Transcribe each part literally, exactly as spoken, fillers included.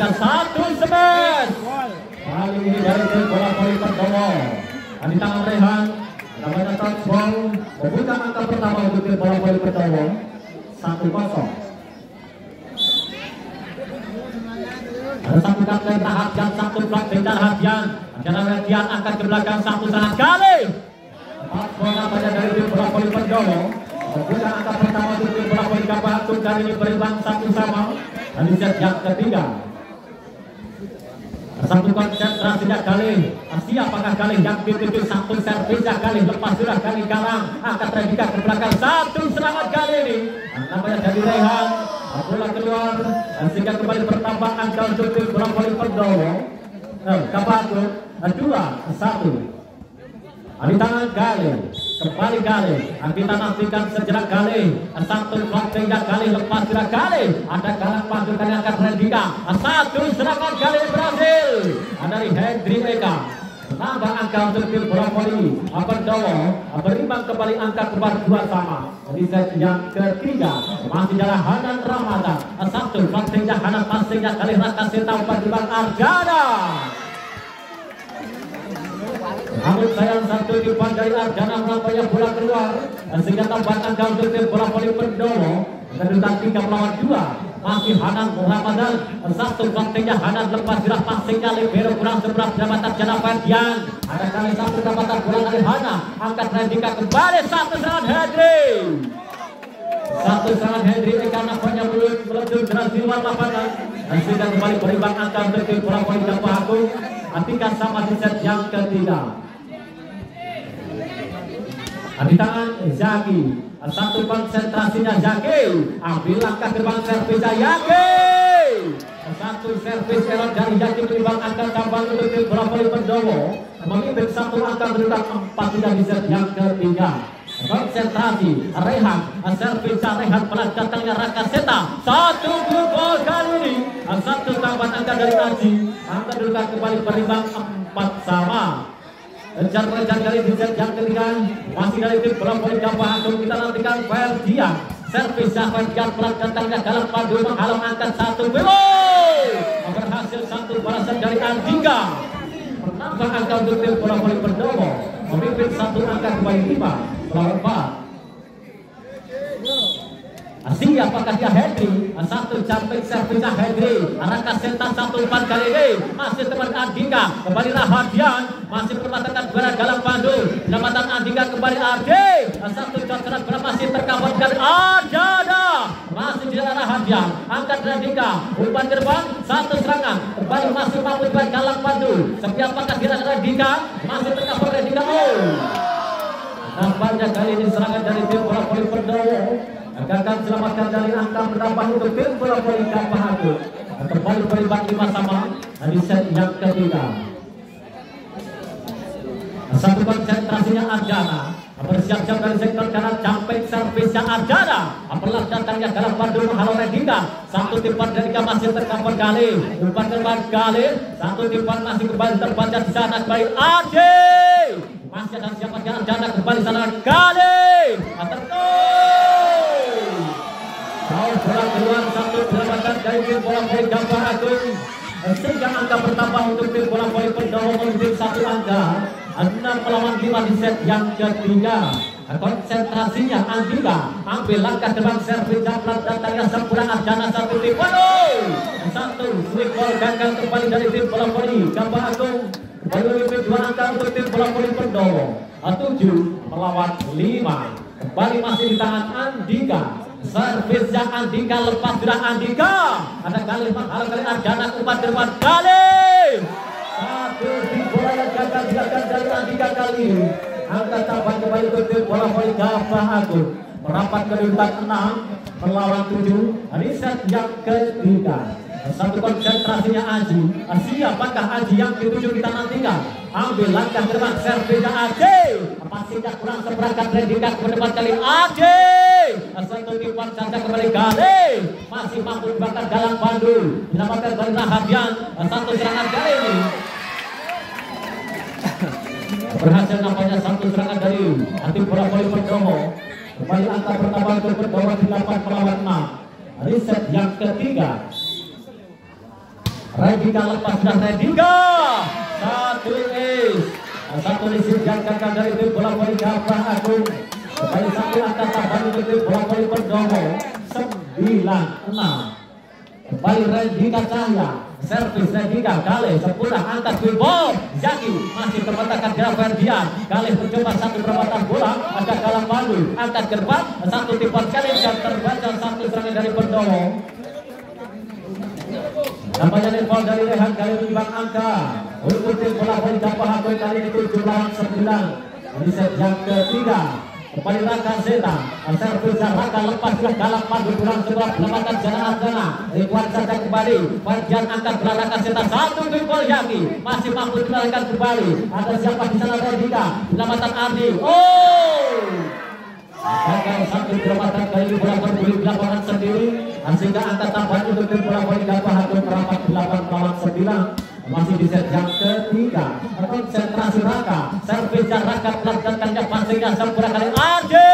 dan satu smash. Kali ini dari tim bola voli Perdomo. Di tangan Rehan, namanya touchball, membuka angka pertama untuk tim bola voli Perdomo. Satu kosong. Ada satu kapten Hadian, satu kapten Hadian. Acara Hadian angkat ke belakang satu serangan kali. Empat bola pada dari tim bola voli Perdomo. Membuka angka pertama untuk tim bola voli Kapahatu. Kali ini berimbang satu sama. Dan di set yang ketiga. Satu konsentrasinya kali. Siapakah kali yang dituju? Satu servisnya kali. Lepas sudah kali Galang. Angkat Redika ke belakang. Satu serangan kali ini. Namanya dari Rehan. Bola keluar. Dan sehingga kembali bertambah angka untuk tim bola voli Perdomo. Kapahatu. Dua satu. Di tangan kali. Kembali kali. Kita nantikan sejenak kali. Satu kontennya kali. Lepas sudah kali. Ada Galang Pandu kali angkat Redika. Satu serangan kali berhasil. Dari Hendri Eka. Menambah angka untuk tim bola voli Perdomo. Berimbang kembali angka kembali dua sama. Di set yang ketiga masih jalan Hanan Ramadan. Satu kontennya Hanan passingnya kali Raka Seta umpan di bang Arjana. Namun sayang satu umpan dari Arjana melampaunya bola keluar. Sehingga tambah angka untuk tim bola voli Perdomo. Kedudukan tiga melawan dua. Masih Hanan Ramadan. Satu kontennya Hanan lepas sudah passingnya libero kurang seberapa jabatan Jana Ferdian. Ada kali satu dapatan bola dari Hanan. Angkat Redika kembali satu serangan Hendri. Satu serangan Hendri Eka nampaknya belum meleduk deras di luar lapangan. Dan sudah kembali berimbang angka untuk tim bola voli Kapahatu. Nantikan sama di set yang ketiga. Di tangan Zaki. Satu konsentrasinya Zaki. Ambil langkah gerbang servis Zaki. Satu servis error dari Zaki berimbang angka tambang untuk tim bola voli Perdomo. Memimpin satu angka berulang empat tiga di set yang ketiga. Konsentrasi Rehan. Servis Rehan pelan datangnya Raka Seta. Satu gol kali ini. Satu tambahan angka dari Aji. Angka berulang kembali berimbang empat sama. Kejar-kejar kali di set yang ketiga. Masih dari tim bola voli Kapahatu. Kita nantikan Ferdian. Servis Ferdian pelan datangnya Galang Pandu menghalang angkat satu gol. Berhasil satu balasan dari Andika. Menambah angka untuk tim bola voli Perdomo. Memimpin satu angka kembali lima melawan empat. Siapakah dia Hendri? Satu jumping servisnya Hendri. Raka Seta satu umpan kali ini. Masih teman Andika. Kembali Rahadian. Masih permatakan bola Galang Pandu. Pendapatan Andika kembali Ardi. Satu cocoran bola masih tercover dari Arjana. Masih di Rahadian. Angkat Andika. Umpan gerbang. Satu serangan. Kembali masih mampu buat Galang Pandu. Siapakah dia Andika? Masih tercover Andika. Oh. Nampaknya kali ini serangan dari tim bola voli Perdomo akan selamatkan dari angka bertambah untuk tim bola voli Kapahatu. Kembali berimbang lima sama di set yang ketiga. Satu konsentrasinya Arjana. Bersiap-siap dari sektor kanan jumping servisnya Arjana. Pelan datangnya Galang Pandu menghalau Redika. Satu timpan Redika masih tercover kali. Umpan kembali kali. Satu timpan masih kembali terbaca di sana kembali Ardi. Masih akan siapa Arjana kembali sana kali. Tergol. Jauh bola keluar satu pendapatan dari tim bola voli Kapahatu. Sehingga angka bertambah untuk tim bola voli Perdomo memimpin satu angka. enam melawan lima di set yang ketiga. Konsentrasinya Andika. Ambil langkah gerbang servis pelan datangnya sempurna Arjana satu tim. Waduh. Satu sweep ball gagal kembali dari tim bola voli Kapahatu. Kembali memimpin dua angka untuk tim bola voli Perdomo. tujuh melawan lima. Kembali masih di tangan Andika. Servisnya Andika lepas sudah Andika. Ada kali menghalang kali Arjana umpan gerbang kali. Satu di bola yang gagal dilakukan dari Andika kali ini. Angka tambah kembali ke tim bola voli Kapahatu. Merapat kedudukan enam melawan tujuh. Di set yang ketiga. Satu konsentrasinya Aji. Siapakah Aji yang dituju kita nantikan? Ambil langkah gerbang servisnya Aji. Passingnya kurang seberangkat Redika ke depan kali Aji. Satu timpan saja kembali kali. Masih mampu dibakar Galang Pandu. Diselamatkan dari Rahadian. Satu serangan kali ini. Berhasil nampaknya satu serangan dari tim bola voli Perdomo. Kembali angka pertama untuk Perdomo delapan melawan enam. Di set yang ketiga. Redika lepas sudah Redika satu is satu disediakan dari tim bola voli Gapah Agung. Kembali satu angka tambahan untuk tim bola voli Pendowo sembilan enam. Kembali Redika Cahya, servis Redika kali sepuluh angkat full ball. Zaki masih terbatakan di Ferdian. Kali mencoba satu perebatan bola, ada Galang Pandu angkat ke depan, satu tipuan kali dan terbaca satu serangan dari Pendowo. Nampaknya netball dari Rehan kali menyumbang angka untuk tim bola voli Gapah Agung kali ini tujuh lawan sembilan di set yang ketiga. Kembali Raka Zeta, servis Raka lepas ke dalam Pandu kurang sebuah pelepatan jalan Argana. Rikuan saja kembali, Farjan angkat bola Raka Zeta satu gol Yaki masih mampu dilarikan kembali. Ada siapa di sana Redika, pelepatan Ardi. Oh! Gagal satu pelepatan kali bola berbuli di lapangan sendiri, sehingga angka tambahan untuk tim bola voli Gapah Agung merapat delapan lawan sembilan. Masih di set yang ketiga. Konsentrasi Raka, servis Raka pelancarkannya passingnya sempurna kali Ardi.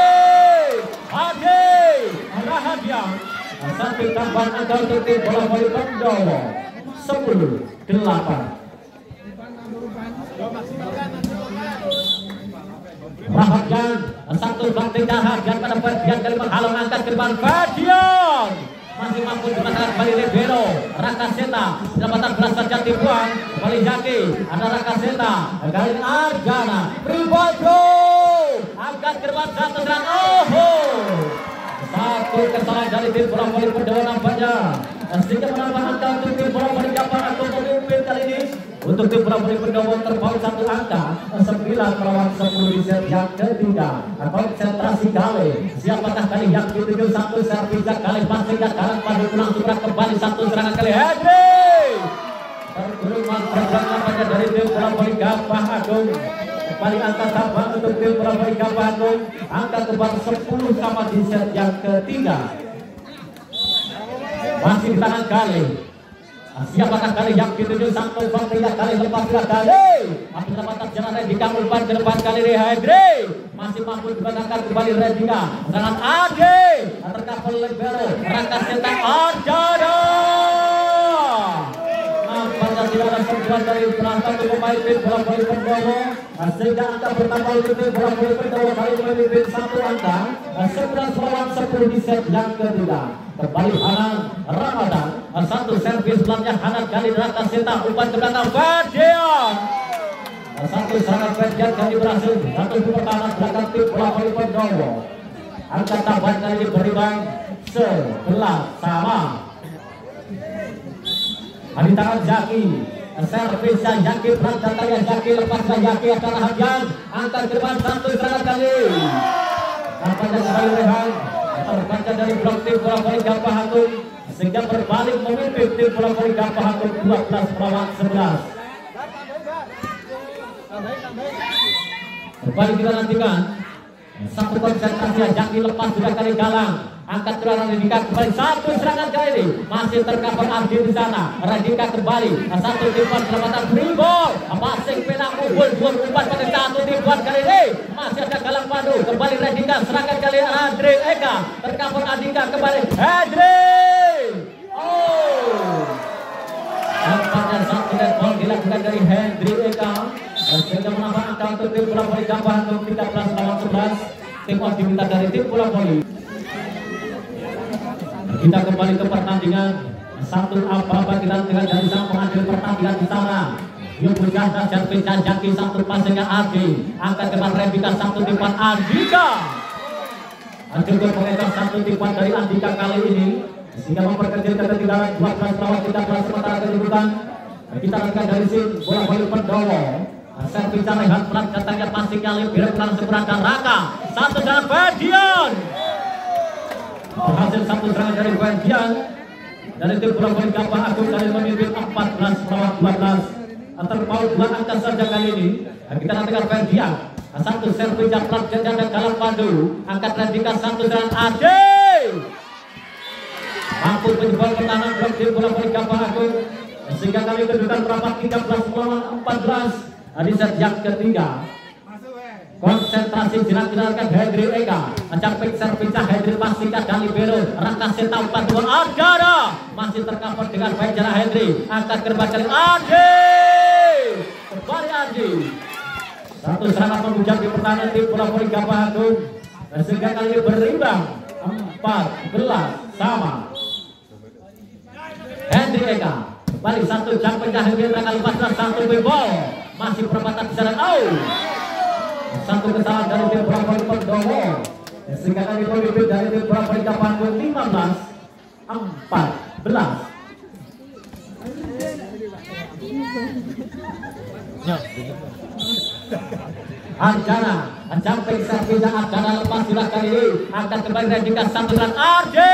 Ardi Rahadia. Satu tambahan angka untuk tim bola voli Pendowo sepuluh delapan. Rahadian satu banting Rahadian pada Ferdian dari menghalang angkat ke depan Ferdian. Masih mampu dimakan kembali Libero Raka Zeta, pendapatan belas saja tipuan kembali Zaki, ada Raka Zeta kali ini Argana Rivaldo angkat ke depan satu serang. Oh, satu kesalahan dari tim bola voli Pendowo nampaknya sehingga menambah angka untuk tim bola voli Gapah Agung memimpin kali ini. Untuk tim bola voli Pendowo terpaut satu angka sembilan melawan sepuluh di set yang ketiga. Konsentrasi kali, siapakah kali yang dituju satu servis kali passingnya Galang Pandu pulang sudah kembali satu serangan kali Henry. Pergulungan pergerakan pada dari tim bola voli Gapah Agung. Kembali angka tambah untuk tim bola voli Gapah Agung, angka kembali sepuluh sama di set yang ketiga. Masih di tangan kali. Siapakah kali yang dituju satu tiga kali lepas tiga kali masih dapat jalan Redika umpan ke depan kali ini Hendri masih mampu dibenarkan kembali Redika serangan Ade terkapal Libero Raka Zeta Arjana. Nampaknya tidak ada sentuhan dari penantang pemain tim bola voli Pendowo sehingga angka bertambah untuk tim bola voli Pendowo kali memimpin satu angka sebelas lawan sepuluh di set yang ketiga. Kembali Hanan Ramadan, satu servis pelannya Hanan kali Raka Zeta umpan ke belakang Ferdian. Satu serangan Ferdian kali berhasil, satu pertahanan belakang tim bola voli Pendowo. Angka tambahan kali ini berimbang sebelas sama. Di tangan Zaki, servis Zaki pelancarnya Zaki lepas Zaki akan Rahadian, angkat ke depan satu serangan kali. Nampaknya kembali Rehan terbaca dari blok tim bola voli Gapah Agung sehingga berbalik memimpin tim bola voli Gapah Agung dua belas melawan sebelas. Kembali kita nantikan satu konsentrasi Zaki lepas sudah kali Galang angkat keluar Radika kembali satu serangan kali ini masih tercover Ardi di sana. Radika kembali satu tipuan pelepatan free ball passing penang unggul dua umpan pada satu tipuan kali ini masih ada Galang Pandu kembali Radika serangan kali Andre Eka tercover Andika kembali Andre. Oh, nampaknya satu netball dilakukan dari Hendri Eka sehingga menambah angka untuk tim bola voli Gapah Agung tiga belas lawan sebelas. Tim diminta dari tim bola voli. Kita kembali ke pertandingan satu apa-apa kita dengan dari sang pengambil pertandingan di sana. Yubujan dan Janpin Jaki satu passingnya Ardi angkat ke depan Rebika satu tipuan Andika. Juga pengejar satu tipuan dari Andika kali ini sehingga memperkecil ketinggalan dua belas lawan tiga belas sementara kedudukan. Kita akan dari sini bola voli Pendowo. Servis Rehan pelan datangnya passingnya lebih pelan sempurna dan Raka satu dengan Ferdian. Berhasil satu serangan dari Ferdian dari tim bola voli Gapah Agung kali memimpin empat belas lawan dua belas. Terpaut dua angka saja kali ini. Kita nantikan Ferdian satu servis pelan dan Galang Pandu angkat Radika satu serangan Ade mampu menjebol pertahanan blok tim bola voli Gapah Agung sehingga kali kedudukan merapat tiga belas lawan empat belas di set yang ketiga. Konsentrasi jenak-jenakan Hendri Eka. Camping servisnya Hendri pastikan dari libero. Rakaseta umpan dua Argara masih tercover dengan baik jalan Hendri. Angkat gerbang kali Adi. Kembali Adi. Satu serangan membujang di pertahanan tim bola voli Gapah Agung. Dan sehingga kali ini berimbang empat belas sama. Hendri Eka kembali satu jumpingnya Hendri Eka empat belas satu ball masih perempatan di sana. Oh, satu kesalahan dari tim bola voli Pendowo. Sehingga kali pemimpin dari tim bola voli Gapah Agung lima belas empat belas. Arjana, jumping service Arjana lepas sudah kali ini akan kembali rejikan satu serangan Ardi.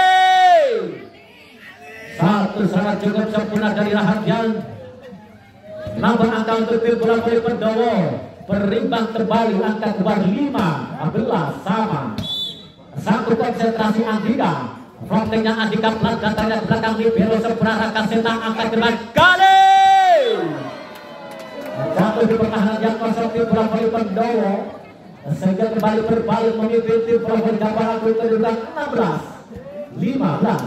Satu serangan cukup sempurna dari Rahardian. Nambah angka untuk tim bola voli Pendowo. Berimbang kembali angka kebar lima belas sama. Satu konsentrasi Andika. Frontingnya Andika pelan datangnya ke belakang libero sempurna Rakaseta angkat kembali kali. Jatuh di pertahanan yang kosong tim bola voli Pendowo. Sehingga kembali berbalik memimpin tim bola voli Gapah Agung kedudukan enam belas lima belas.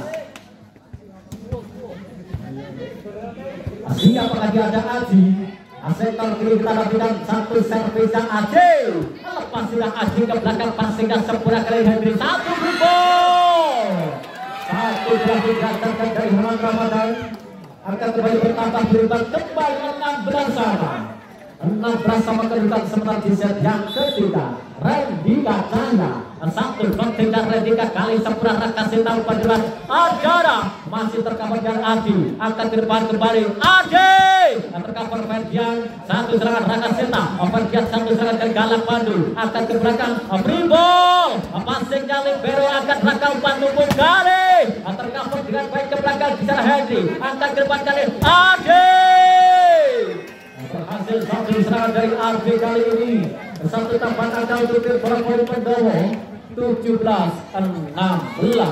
Siapakah dia ada Aji? Sektor kiri kita lakukan satu servis yang Aji. Lepas sudah Aji ke belakang pastikan sempurna kali Hendri satu gol. Satu belas dirasakan dari Haman Ramadan. Akan kembali bertambah berimbang kembali enam belas sama. enam belas sama kedudukan sementara di set yang ketiga. Rendika Cahya satu konting dan Rendika kali sempurna Rakaseta umpan depan Arjana masih tercover dengan Adi. Akan ke depan kembali Adi tercover Ferdian. Satu serangan Rakaseta Ferdian satu serangan dari Galak Pandu akan ke belakang Brimbol passingnya libero akan belakang umpan numpuk kali tercover dengan baik ke belakang di sana Hendri akan ke depan kali Adi. Berhasil satu serangan dari R B kali ini. Satu tambahan angka untuk tim bola voli Pendowo tujuh belas enam belas.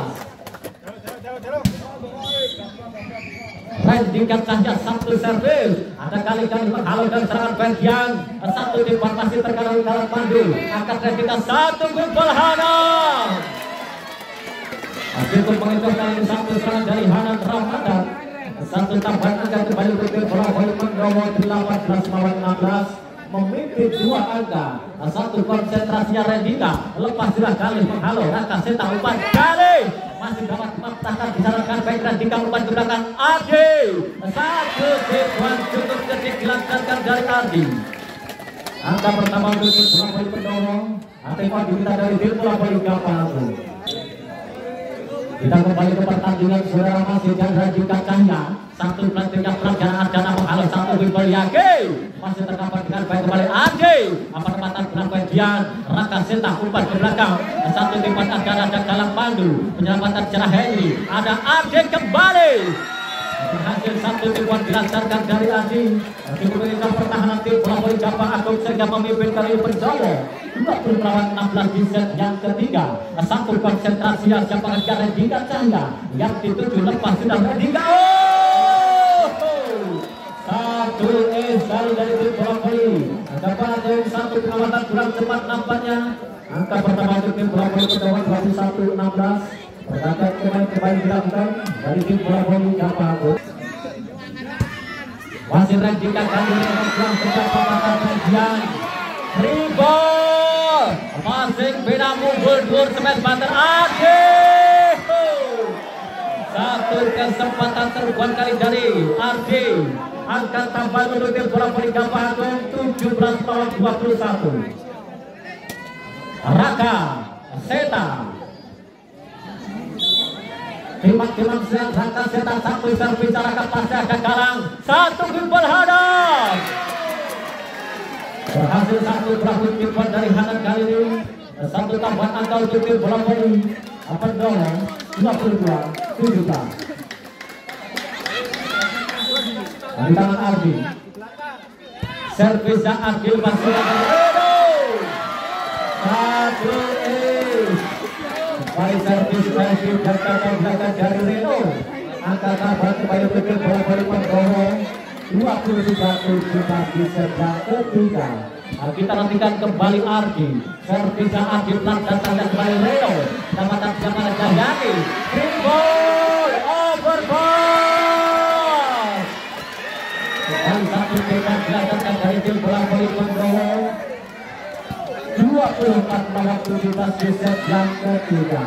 Rendika Cahya satu servis. Ada kali-kali menghalau dan serangan Ferdian. Satu tim masih terkadang dalam Pandu. Akan Rendika satu gol Hanan. Hasil penghitung kali ini satu serangan dari Hanan Ramadan. Satu tambahan angka kembali untuk tim bola voli Pendowo delapan belas lawan enam belas. Memimpin dua angka. Satu konsentrasinya Rendika lepas sudah kali menghalau Rakaseta umpan kali masih dapat mematahkan disarankan baik Rendika umpan ke belakang Adi. Satu tipuan cukup ketik dilancarkan dari Adi. Angka pertama untuk tim bola voli Pendowo. Tempat diminta dari tim bola voli Gapah Agung. Kita kembali ke pertandingan saudara masih dan Rendika Cahya. Satu pelantikan pelajaran Arjana menghalau satu gol Yage masih tercover dengan baik kembali Adi. Apa tempatan berat Ferdian Rakaseta umpan ke belakang. Satu timpan Arjana dan Galang Pandu penyelamatan cerah Henry. Ada Adi kembali. Berhasil satu timpan dilancarkan dari Adi. Kemudian pertahanan tim bola voli Gapah Agung sehingga memimpin kali Pendowo dua puluh lawan enam belas di set yang ketiga. Satu konsentrasi yang siapkan Rendika Cahya yang dituju lepas sudah Rendika. Satu esal dari tim bola voli Gapah Agung. Satu pengamatan kurang cepat nampaknya. Angka pertama untuk tim bola voli Pendowo dua puluh satu enam belas. Pergerakan kembali kembali dilakukan dari tim bola voli Gapah Agung. Masih Rendika kali ini kurang cepat pematahan Ferdian. Ribol masing beda mundur dur smash button Adi. Satu kesempatan terbuat kali dari Adi. Angka tambahan untuk tim bola voli Gapah Agung tujuh belas lawan dua puluh satu. Raka Seta timak-timak sedang Raka Seta satu servis Raka pasti ada Galang satu gol Hanan. Berhasil satu berhasil tipuan dari Hanan kali ini. Satu tambahan angka untuk tim bola voli Pendowo dua puluh dua tujuh belas. Di tangan Ardi. Servisnya Ardi masih ada. Satu is. Baik servis lagi belakang belakang dari Reno. Angka tambahan kembali untuk tim bola voli Pendowo dua puluh tiga tujuh belas di set yang ketiga. Nah, kita nantikan kembali Ardi. Servisnya Ardi pelan dan tanda kembali Leo. Dapatan siapa Jahyani. Green ball, over ball. Kembali satu bebas dilakukan dari tim bola voli Pendowo. dua puluh empat melawan tujuh belas di set yang ketiga.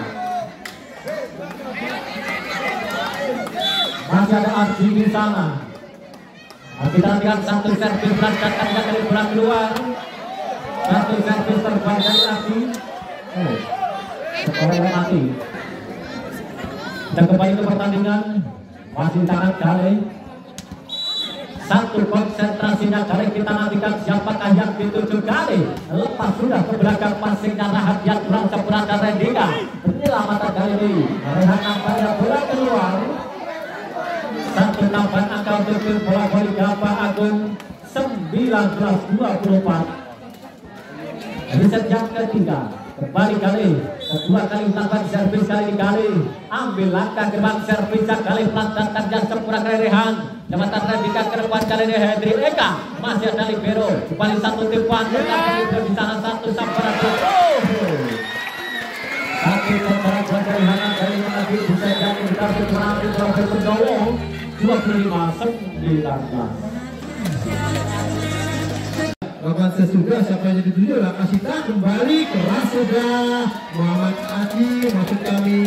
Masih ada Ardi di sana. Nah, kita lihat satu servis lancarkan dari bola keluar. Satu servis terbaik dari Ardi. Oh, sekolah mati. Kita kembali ke pertandingan. Masih tangan Gale. Satu konsentrasinya Gale, kita nantikan siapakah yang dituju Gale. Lepas sudah ke belakang passingnya Rahat yang kurang sempurna dan Rendika. Penyelamatan kali ini Rehan nampaknya bola keluar. Satu tambahan angka untuk tim bola voli Gapa Agung sembilan belas dua puluh empat. Di set yang ketiga kembali Gale, kedua kali tambahan servis kali ini Gale ambil langkah gerbang servisnya Gale pelantarkan yang sempurna dari Rehan. Jabatan Rendika ke depan kali ini Hendri Eka masih ada libero kembali satu tipuan dengan di sana satu sampai satu pembalasan dari Hanan dari lagi bisa jadi kita bermain Profesor Pendowo dua puluh lima sembilan belas. Lakukan sesudah siapa yang dituju Lakasita kembali keras sudah Muhammad Aji maksud kami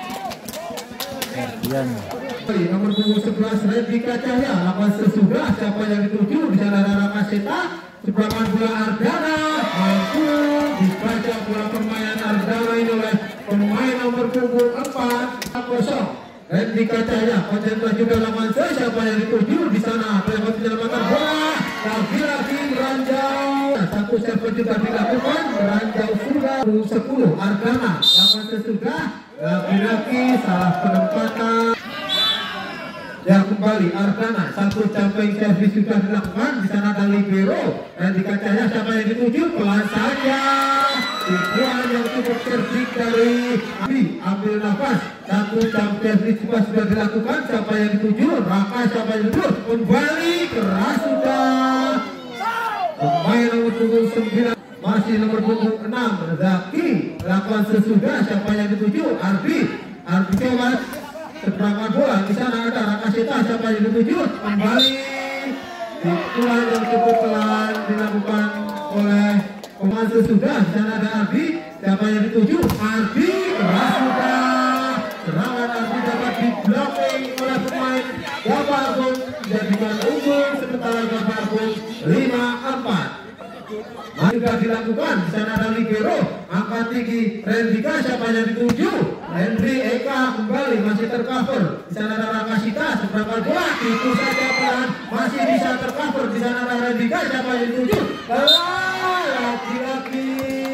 nomor punggung sebelas Rendika Cahya. Lakukan sesudah siapa yang dituju di sana ada Lakasita seberangan bola Ardana mampu dibaca bola permainan Ardana ini oleh pemain nomor punggung empat kosong. Rendika Cahya konsentrasi juga lakukan siapa yang dituju di sana lewat penyelamatan bola lagi-lagi Ranjau satu servis juga dilakukan Ranjau sudah sepuluh Ardana lakukan sesudah lagi-lagi salah penempatan ya kembali Ardana satu jumping servis sudah dilakukan di sana ada libero Rendika Cahya siapa yang dituju pelan saja tipuan yang cukup cerdik dari Abi ambil nafas satu jump servis juga sudah dilakukan siapa yang dituju Raka siapa yang dituju kembali keras sudah pemain nomor punggung sembilan masih nomor punggung enam Zaki lakukan sesudah siapa yang dituju Arbi Arbi coba seberangan bola di sana ada Rakasita siapa yang dituju kembali tipuan yang cukup pelan dilakukan oleh pemain sesudah di sana ada Arbi siapa yang dituju Arbi keras sudah serangan Arbi dapat di blocking oleh pemain Gapa Agung menjadikan unggul sementara Gapa Agung lima empat. Juga dilakukan di sana ada libero angkat tinggi Rendika siapa yang dituju Hendri Eka kembali masih tercover di sana ada Rakasita seberapa bola itu saja pelan masih bisa tercover di sana ada Rendika siapa yang dituju lagi-lagi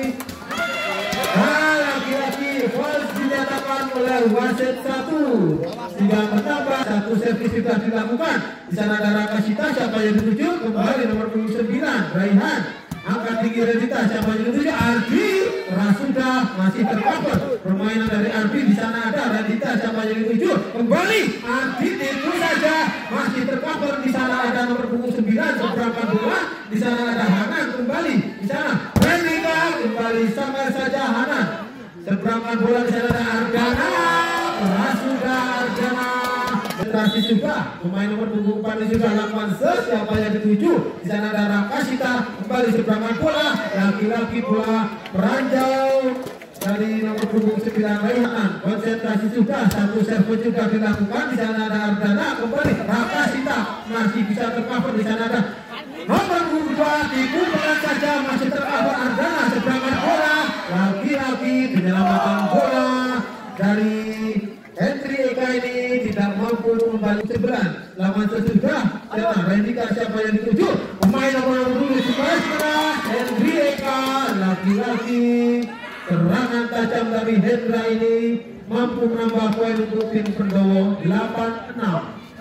lagi-lagi false dinyatakan oleh wasit satu sehingga bertambah satu servis sudah dilakukan di sana ada Rakasita siapa yang dituju kembali nomor sembilan Raihan angkat tinggi Rendika siapa yang dituju Ardi keras sudah masih tercover permainan dari Ardi di sana ada Rendika siapa yang dituju kembali Ardi itu saja masih tercover di sana ada nomor punggung sembilan seberapa bola di sana ada Hanan kembali di sana Rendika kembali sama saja Hanan seberapa bola di sana ada Ardana keras sudah Ardana Terasi juga pemain nomor punggung empat juga lakukan siapa yang dituju di sana ada Rakasita kembali seberangan bola lagi-lagi bola Ranjau dari nomor punggung sembilan Raihan konsentrasi juga satu servis juga dilakukan di sana ada Ardana kembali Rakasita masih bisa tercover di sana ada nomor punggung dua dibuka saja masih tercover Ardana seberangan bola lagi-lagi penyelamatan bola dari Hendri Eka ini tidak mampu kembali seberang lawan sesudah siapa Rendika siapa yang dituju pemain nomor dua sebelas Hendri Eka lagi-lagi serangan tajam dari Hendra ini mampu menambah poin untuk tim Pendowo delapan enam.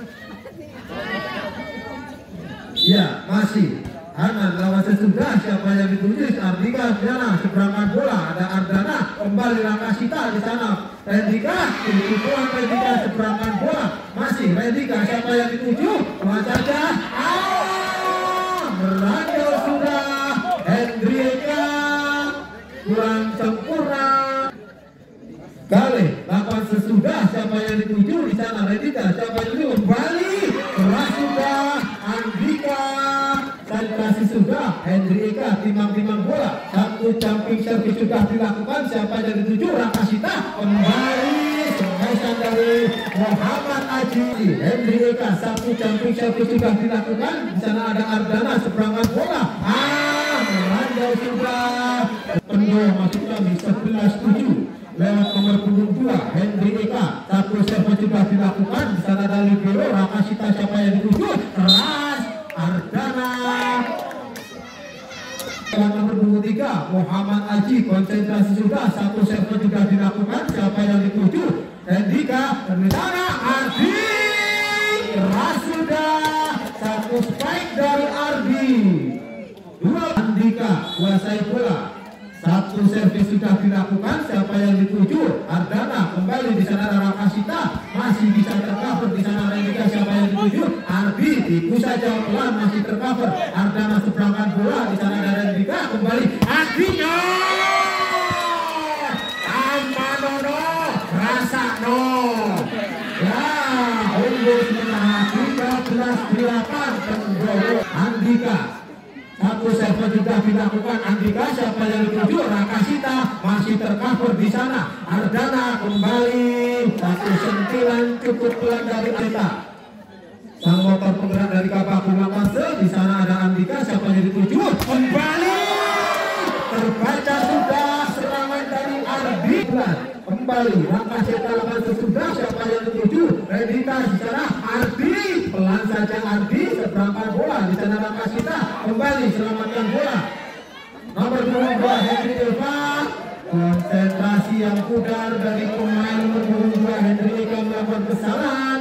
Ya masih Hanan lawan sesudah siapa yang dituju Ardika di sana seberangan bola ada Ardana kembali Rakasita di sana Rendika tipuan Rendika seberangan bola masih Rendika siapa yang dituju pelan saja ah Meranjau sudah yang dituju di sana Redika siapa yang dituju kembali keras sudah Andika dan kasih sudah Hendri Eka timang-timang bola satu jumping service sudah dilakukan siapa yang dituju Rakasita kembali semaisan dari Muhammad Aji Hendri Eka satu jumping service sudah dilakukan di sana ada Ardana seberangan bola ah meranjau sudah penuh masuk kami sebelas tujuh lewat nomor punggung dua Hendri Eka satu serve sudah dilakukan di sana ada libero Rakasita siapa yang dituju keras Ardana nomor punggung tiga Muhammad Aji konsentrasi sudah satu serve sudah dilakukan siapa yang dituju Hendika dan di sana Ardi keras sudah satu spike dari Ardi dua Andika kuasai bola satu servis sudah dilakukan siapa yang dituju Ardana kembali di sana Rakasita masih bisa tercover di sana Rendika siapa yang dituju Ardi tipu saja pelan masih tercover Ardana seberangkan bola di sana ada Rendika kembali Ardinya Amanono rasa no ya unggul setengah tiga belas delapan Andika satu serve juga dilakukan Andika siapa yang dituju Rakasita masih tercover di sana Ardana kembali satu sentilan cukup pelan dari Andika sang motor penggerak dari kapal Kumapase di sana ada Andika siapa yang dituju kembali terbaca sudah serangan dari Ardi kembali Rakasita lakukan sesudah siapa yang dituju Rendika di sana Ardi pelan saja Ardi seberangkan bola di sana Rakasita kembali selamatkan bola nomor dua Hendri Eva konsentrasi yang pudar dari pemain nomor dua Hendri Eva melakukan kesalahan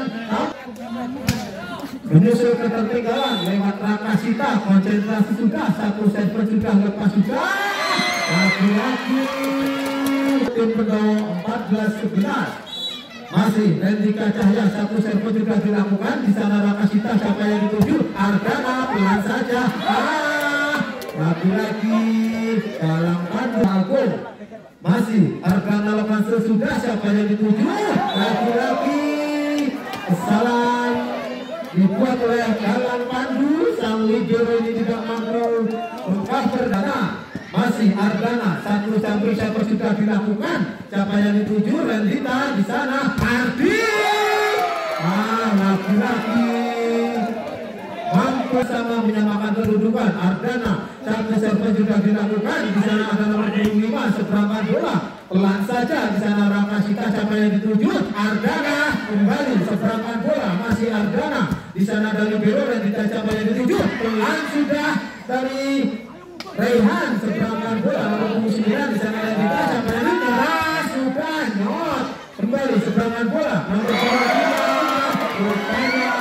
menyusul ketertinggalan lewat Rakasita konsentrasi sudah satu server sudah lepas sudah laki-laki tim Pendowo empat belas sebelas masih Rendika Cahya satu serve juga dilakukan di sana Rakasita siapa yang dituju Ardana pelan saja ah lagi-lagi dalam pandu Agung masih Ardana lakukan sesudah siapa yang dituju lagi-lagi kesalahan dibuat oleh dalam pandu sang libero ini tidak mampu mengcover dana masih Ardana satu samping siapa sudah dilakukan siapa yang dituju Rendita di sana Ardi ah laki-laki mampu sama menyamakan kedudukan Ardana satu samping sudah dilakukan di sana ada nomor lima seberangkat bola pelan saja di sana Rakasita siapa yang dituju Ardana kembali seberangkat bola masih Ardana di sana ada libero Rendita siapa yang dituju pelan sudah dari Raihan seberangkan bola nomor sembilan di sana Rendika siapa yang keras sudah not kembali seberangkan bola nomor lima rupanya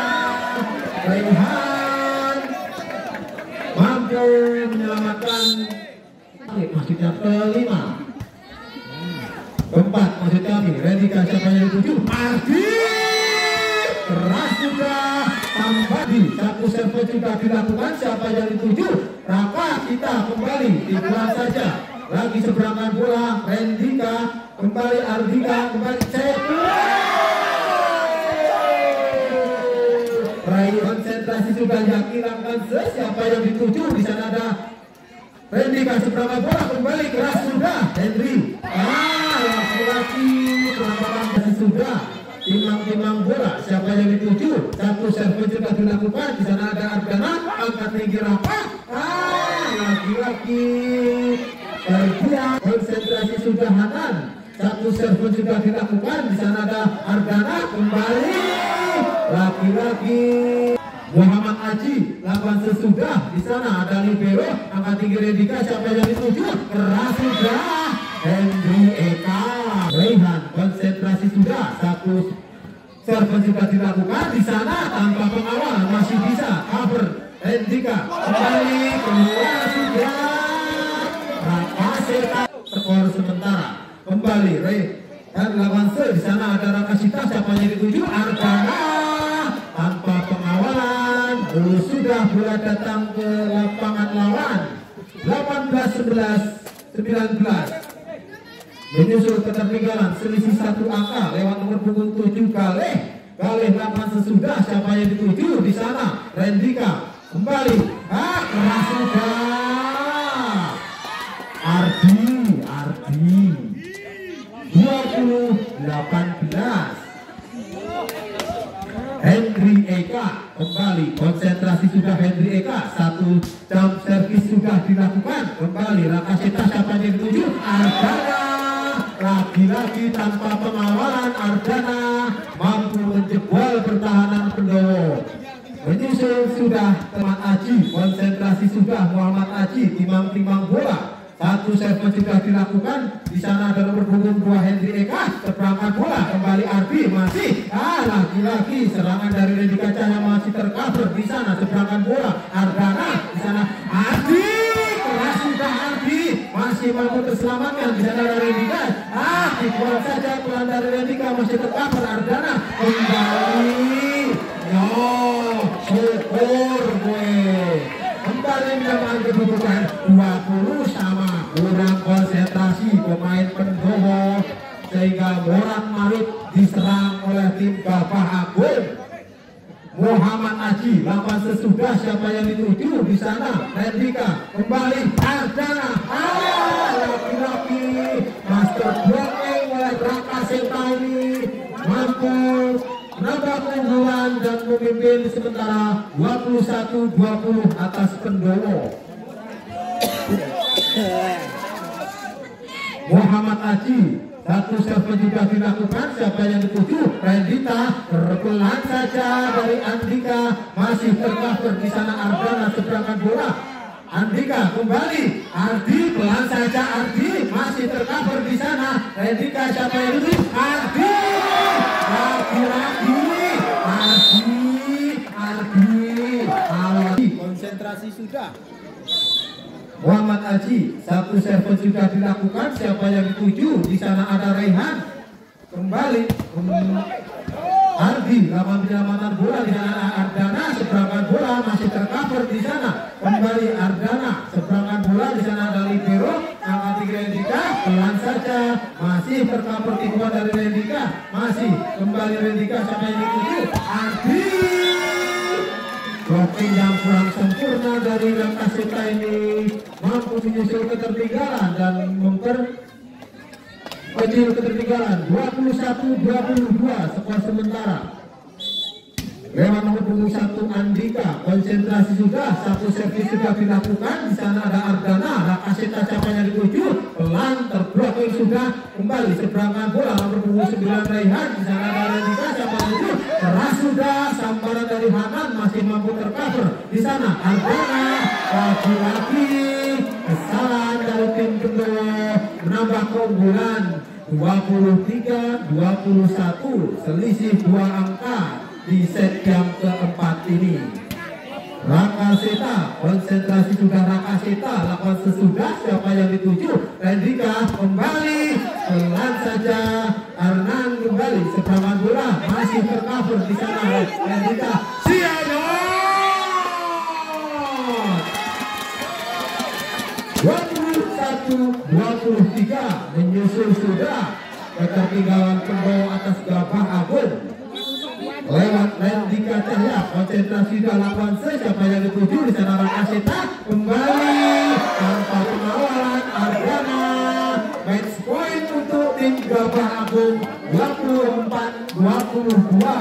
Raihan mampu menyelamatkan maksudnya kelima keempat maksud kami Rendika siapa yang dituju Ardi keras sudah tambah di satu serve juga dilakukan siapa yang dituju Rakasita kembali dibuang saja lagi seberangkan bola Rendika kembali Ardika kembali raih konsentrasi sudah yakinkan siapa yang dituju di sana ada Rendika seberangkan bola kembali keras sudah Henry ah laki-laki penampakan masih sudah timang-timang bola siapa yang dituju satu serve juga dilakukan di sana ada Ardana angkat tinggi rapat ah laki-laki terbiak konsentrasi sudah Hanan satu serve juga dilakukan di sana ada Ardana kembali laki-laki Muhammad Aji lakukan sesudah di sana ada libero angkat tinggi Rendika siapa yang dituju keras sudah Hendri Eka Raihan konsentrasi sudah satu serve juga dilakukan di sana tanpa pengawal masih bisa cover Hendrika kembali keluar sudah Rakasita skor sementara kembali Ray dan lawan se di sana ada Rakasita siapa yang dituju Ardana tanpa pengawalan sudah bola datang ke lapangan lawan delapan belas sebelas sembilan belas menyusul ketertinggalan selisih satu angka lewat nomor punggung tujuh Galeh. Galeh delapan sesudah, siapa yang dituju di sana? Rendika kembali, ah keras sudah. Ardi, Ardi dua puluh delapan belas. Hendri Eka kembali, konsentrasi sudah Hendri Eka, satu jam servis sudah dilakukan. Kembali Rakaseta, siapa yang dituju? Ardana, lagi-lagi tanpa pengawalan Ardana mampu menjebol pertahanan Pendowo. Menyusul sudah teman Aji, konsentrasi sudah Muhammad Aji, timang-timang bola. Satu servis sudah dilakukan. Di sana ada nomor punggung dua Hendri Eka, seberangkat bola kembali Ardi, masih ah lagi-lagi serangan dari Rendika Cahya masih tercover di sana, seberangkat bola Ardana di sana. Ardi keras sudah, Ardi masih mampu terselamatkan di sana dari Rendika. Ah dibuat saja pelan dari Rendika, masih tercover Ardana kembali. Yo syukur gue kembali mendapat kedudukan dua puluh sama. Kurang konsentrasi pemain Pendowo sehingga Morat Marit diserang oleh tim Gabah Agung. Muhammad Aji delapan sesudah, siapa yang dituju di sana? Rendika kembali Ardana, ah laki-laki master blocking oleh Rakaseta ini mampu menambah keunggulan dan memimpin sementara dua puluh satu dua puluh atas Pendowo. Muhammad Aji satu serve juga dilakukan, siapa yang dituju? Rendita, pelan saja dari Andika, masih tercover di sana Ardana, seberangkat bola Andika kembali Ardi, pelan saja Ardi, masih tercover di sana Rendika, siapa yang dituju? Ardi, lagi-lagi Ardi, Ardi, Ardi, konsentrasi sudah. Muhammad Aji satu serve sudah dilakukan, siapa yang dituju? Di sana ada Rehan kembali Ardi, lawan penyelamatan bola di sana Ardana, seberangkat bola masih tercover di sana kembali Ardana, seberangkat bola di sana ada libero angkat tiga Rendika, pelan saja masih tercover tipuan dari Rendika, masih kembali Rendika, siapa yang dituju? Ardi. Blocking yang kurang sempurna dari Rakaseta ini mampu menyusul ketertinggalan dan memperkecil ketertinggalan dua puluh satu dua puluh dua skor sementara. Lewat nomor punggung satu Andika, konsentrasi sudah, satu servis sudah dilakukan. Di sana ada Ardana, Rakaseta siapa yang dituju? Pelan terblocking sudah, kembali seberangkat bola nomor punggung sembilan Rehan. Di sana ada Rendika, siapa yang dituju? Keras sudah, sambaran dari Hanan masih mampu tercover. Di sana Ardana, lagi-lagi kesalahan dari tim Pendowo menambah keunggulan dua puluh tiga dua puluh satu, selisih dua angka di set yang keempat ini. Rakaseta, konsentrasi sudah Rakaseta, lakukan sesudah, siapa yang dituju? Rendika kembali, pelan saja Arnan kembali, seberangkat bola masih tercover di sana Rendika, siadot dua puluh satu dua puluh tiga, menyusul sudah ketertinggalan Pendowo atas Gabah Agung. Lewat Rendika Cahya, konsentrasi delapan C, siapa yang dituju? Di sana Rakaseta kembali tanpa pengawalan Ardana. Match point untuk tim Gabah Agung dua puluh empat dua puluh dua.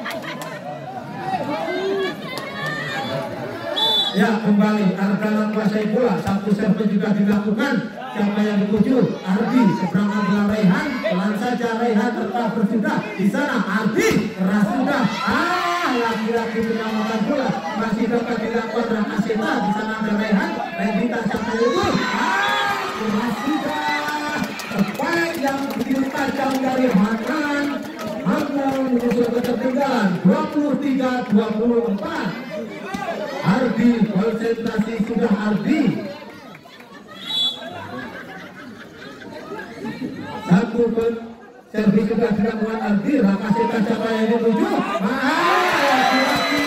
Ya kembali Ardana menguasai bola, satu serve juga dilakukan, siapa yang dituju? Ardi, seberangkat bola Rehan, pelan saja Rehan tercover sudah. Di sana Ardi, keras sudah, ah lagi-lagi penyelamatan bola masih dapat dilakukan Rakaseta. Di sana ada Rehan, Rendita siapa yang dituju? Ah keras sudah, tepat yang begitu tajam dari Hanan mampu menyusul ketertinggalan dua puluh tiga dua puluh empat. Ardi, konsentrasi sudah Ardi. Satu pun servis sudah dilakukan Ardi. Rakaseta siapa yang dituju? Laki-laki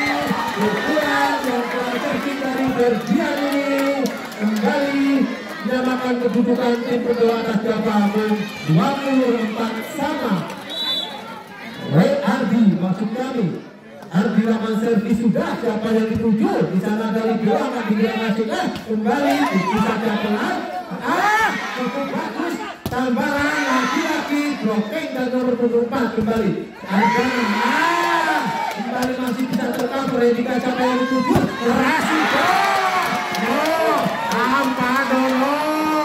ukuran yang telah tercipta dari Berdian ini kembali menyamakan kedudukan tim kedua atas Java Agung dua puluh empat sama. Ray Ardi masuk kami. Ardi lawan servis sudah, siapa yang dituju? Di sana dari bawah akan digerakkan eh kembali bisa pelan. Ah, cukup bagus. Tambahan laki-laki blocking dan nomor dua puluh empat kembali. Argana, ah, kembali masih bisa tercover. Jika siapa yang dituju? Rasiko. Oh, tanpa dulu.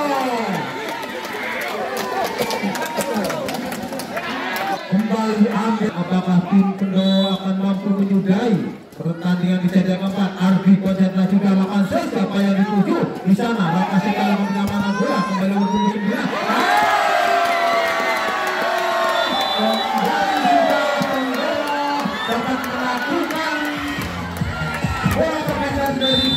Kembali ambil, apakah tim Kendor akan mampu menyudahi pertandingan di set yang keempat? Ardi konsentrasi juga lakukan siapa yang dituju di sana. Lokasi kalau menyamakan bola kembali bertemu sembilan. Kembali juga Kendor dapat melakukan bola pergeseran dari